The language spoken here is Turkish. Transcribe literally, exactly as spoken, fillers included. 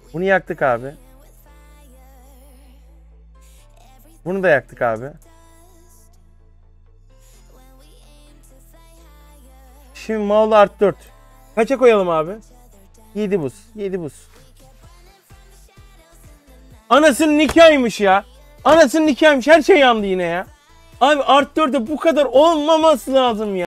Bunu yaktık abi. Bunu da yaktık abi. Şimdi Maul artı dört. Kaça koyalım abi? yedi buz. yedi buz. Anasının nikahıymış ya. Anasının nikahıymış. Her şey yandı yine ya. Abi artı dörde bu kadar olmaması lazım ya.